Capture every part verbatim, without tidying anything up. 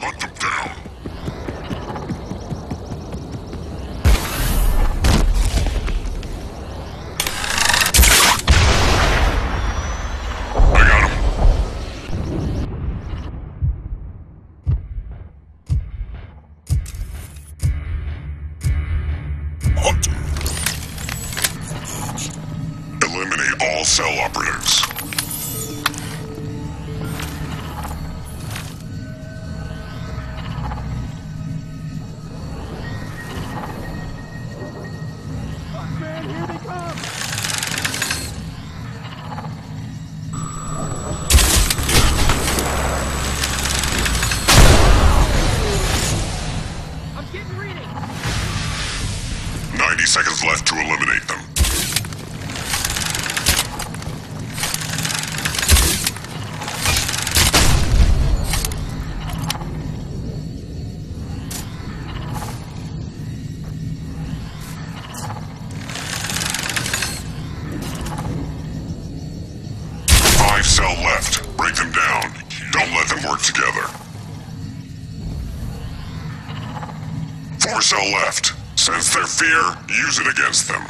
Hunt them down. I got him. Hunter. Eliminate all cell operatives. ninety seconds left to eliminate them. Five cell left. Break them down. Don't let them work together. Four cell left. Sense their fear, use it against them.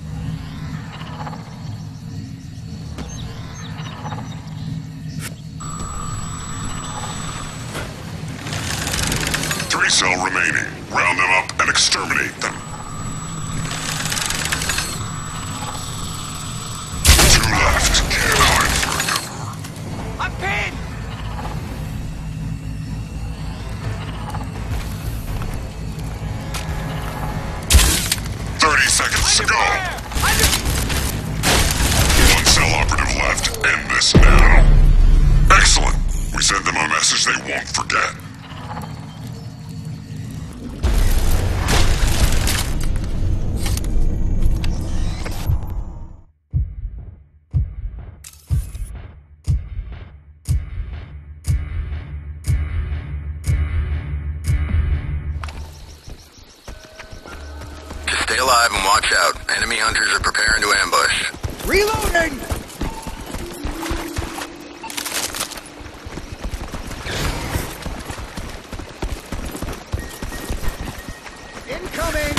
Three cell remaining. Round them up and exterminate them. Two left. Can't hide forever. I'm pinned! thirty seconds to go. One cell operative left. End this now. Excellent. We sent them a message they won't forget. Stay alive and watch out. Enemy hunters are preparing to ambush. Reloading! Incoming!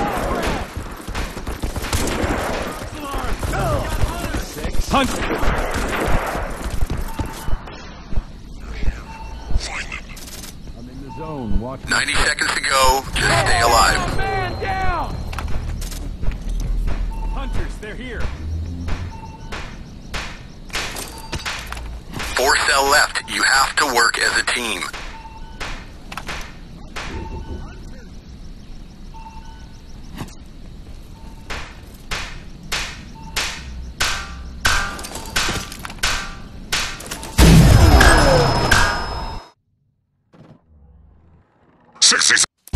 Hunt! Find them. I'm in the zone. Watch. ninety seconds to go. Just stay alive. Man down! Hunters, they're here. Four cell left. You have to work as a team. sixty.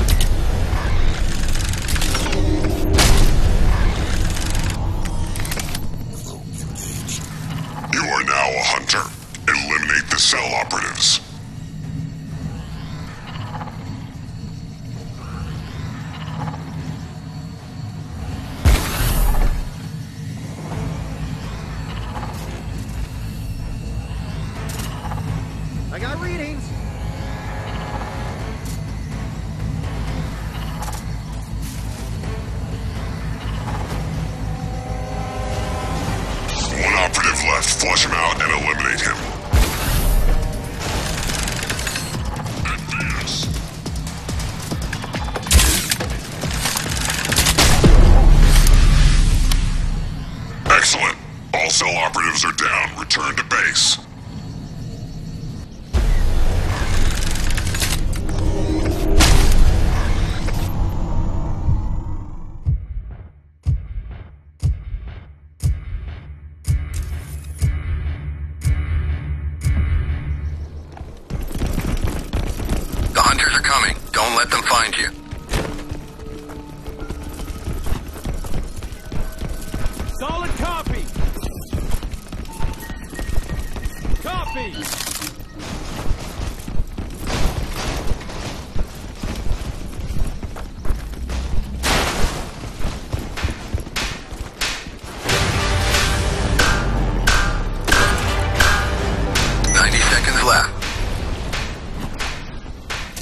You are now a hunter. Eliminate the cell operatives. I got readings. One operative left. Flush him out and eliminate him. Advance. Excellent. All cell operatives are down. Return to base. The hunters are coming. Don't let them find you. Solid copy. Copy. ninety seconds left.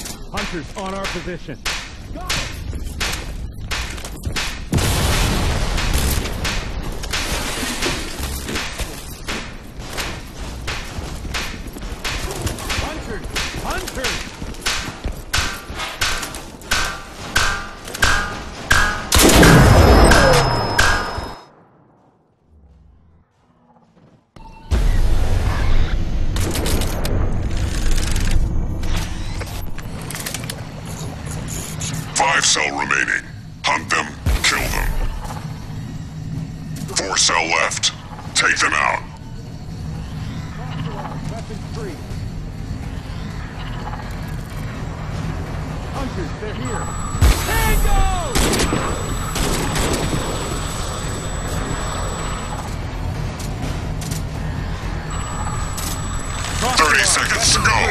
Hunters on our position. Got it. Hunters! Hunters! Five cell remaining. Hunt them, kill them. Four cell left. Take them out. Weapons free. Hunters, they're here. Tango! Thirty seconds to go.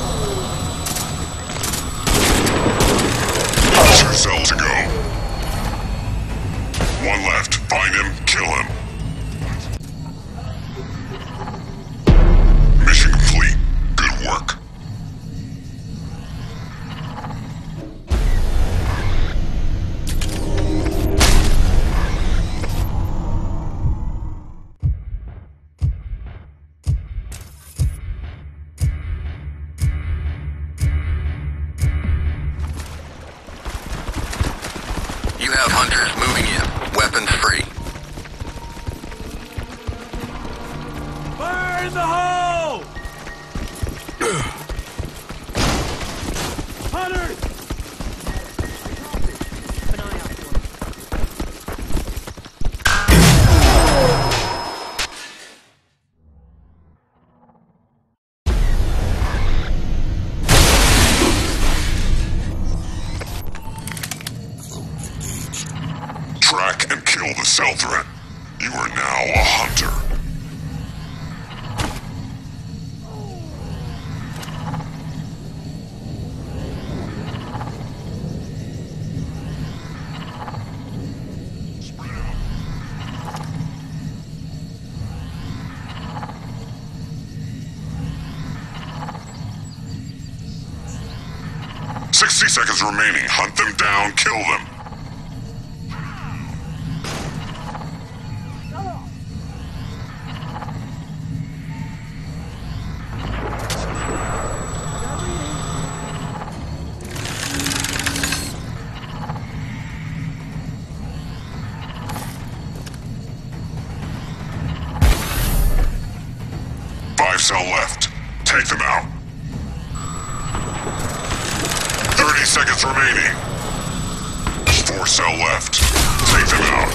Two cell to go. One left. Find him, kill him. Mission complete. Good work. You have hunters moving in. Weapons free. Fire in the hole! Hunters! An eye out for Track and kill the cell threat. You are now a hunter. Sixty seconds remaining. Hunt them down, kill them. Five cell left. Take them out. Thirty seconds remaining. Four cell left. Take them out.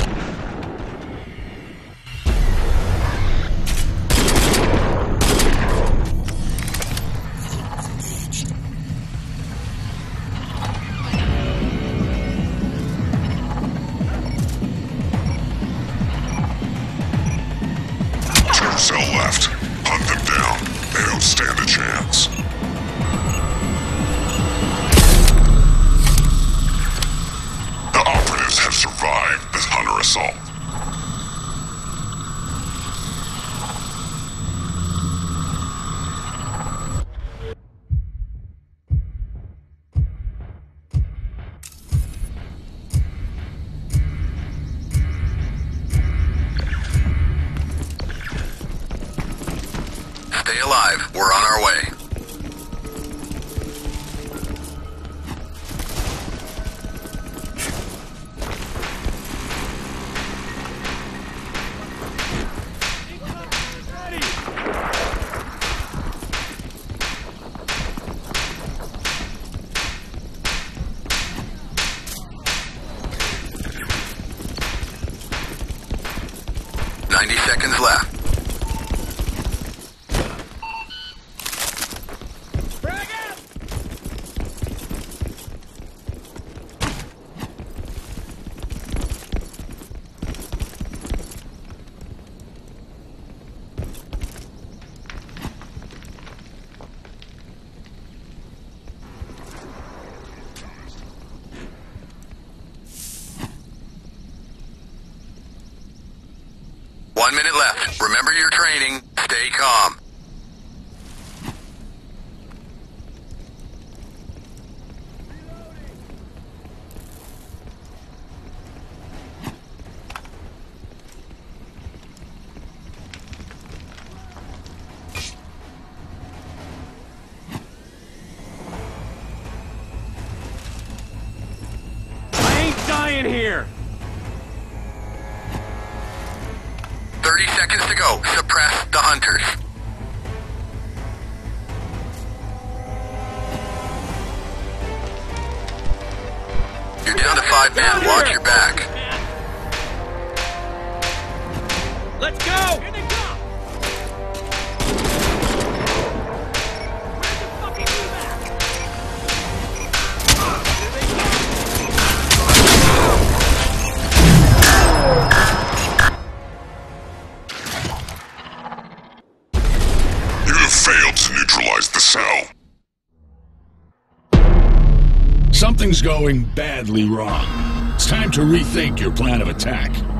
Two cell left. Hunt them down. They don't stand a chance. The operatives have survived this hunter assault. Stay alive. We're on our way. ready! Ninety seconds left. Frag out! One minute left. Remember your training. Stay calm. hunters. You're down to five men. Watch your back. Let's go! Here they come! Where's the fucking evac? Here they You have failed to neutralize the cell. Something's going badly wrong. It's time to rethink your plan of attack.